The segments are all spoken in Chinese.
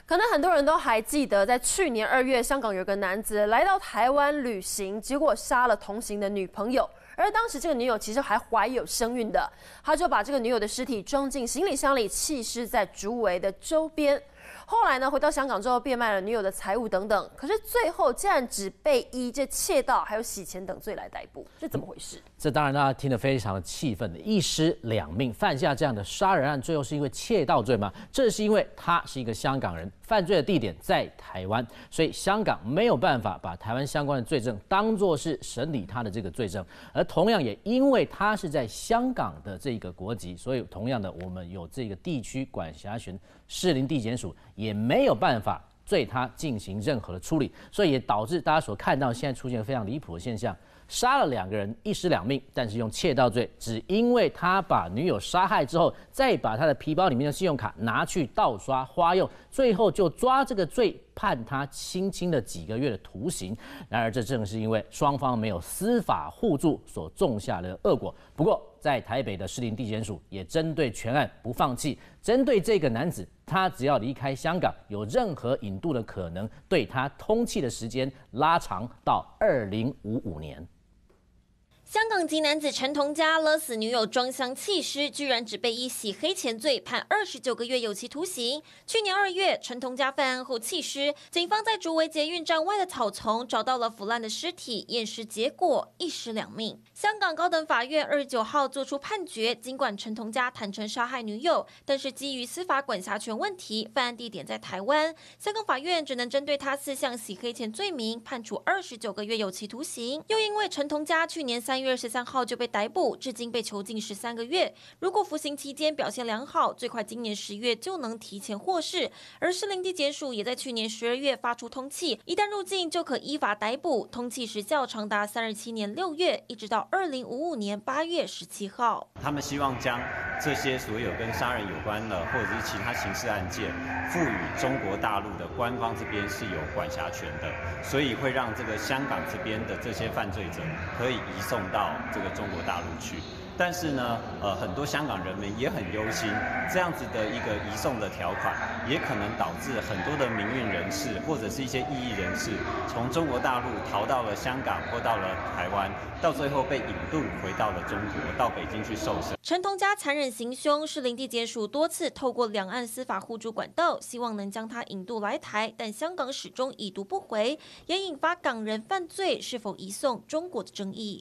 可能很多人都还记得，在去年2月，香港有个男子来到台湾旅行，结果杀了同行的女朋友。而当时这个女友其实还怀有身孕的，他就把这个女友的尸体装进行李箱里，弃尸在竹围的周边。后来呢，回到香港之后变卖了女友的财物等等，可是最后竟然只被依这窃盗还有洗钱等罪来逮捕，这怎么回事？ 这当然大家听得非常的气愤的，一尸两命，犯下这样的杀人案，最后是因为窃盗罪吗？这是因为他是一个香港人，犯罪的地点在台湾，所以香港没有办法把台湾相关的罪证当作是审理他的这个罪证，而同样也因为他是在香港的这个国籍，所以同样的我们有这个地区管辖权，士林地检署也没有办法对他进行任何的处理，所以也导致大家所看到现在出现非常离谱的现象。杀了2个人，一尸两命，但是用窃盗罪，只因为他把女友杀害之后，再把他的皮包里面的信用卡拿去盗刷花用，最后就抓这个罪，判他轻轻的几个月的徒刑。然而，这正是因为双方没有司法互助所种下的恶果。不过，在台北的士林地检署也针对全案不放弃，针对这个男子，他只要离开香港，有任何引渡的可能，对他通缉的时间拉长到2055年。 香港籍男子陈同佳勒死女友装箱弃尸，居然只被依洗黑钱罪判29个月有期徒刑。去年2月，陈同佳犯案后弃尸，警方在竹围捷运站外的草丛找到了腐烂的尸体，验尸结果一尸两命。香港高等法院29号作出判决，尽管陈同佳坦诚杀害女友，但是基于司法管辖权问题，犯案地点在台湾，香港法院只能针对他4项洗黑钱罪名判处29个月有期徒刑。又因为陈同佳去年3月23号就被逮捕，至今被囚禁13个月。如果服刑期间表现良好，最快今年10月就能提前获释。而士林地检署也在去年12月发出通缉，一旦入境就可依法逮捕，通缉时效长达37年6月，一直到2055年8月17号。 他们希望将这些所有跟杀人有关的，或者是其他刑事案件，赋予中国大陆的官方这边是有管辖权的，所以会让这个香港这边的这些犯罪者可以移送到这个中国大陆去。但是呢，很多香港人民也很忧心，这样子的一个移送的条款，也可能导致很多的民运人士或者是一些异议人士，从中国大陆逃到了香港或到了台湾，到最后被引渡回到了中国，到北京去受审。 陈同佳残忍行凶，士林地检署多次透过两岸司法互助管道，希望能将他引渡来台，但香港始终已读不回，也引发港人犯罪是否移送中国的争议。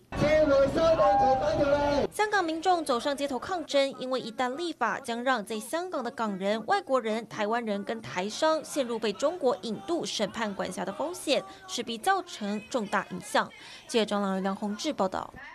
香港民众走上街头抗争，因为一旦立法，将让在香港的港人、外国人、台湾人跟台商陷入被中国引渡审判管辖的风险，势必造成重大影响。记者张朗、梁宏志报道。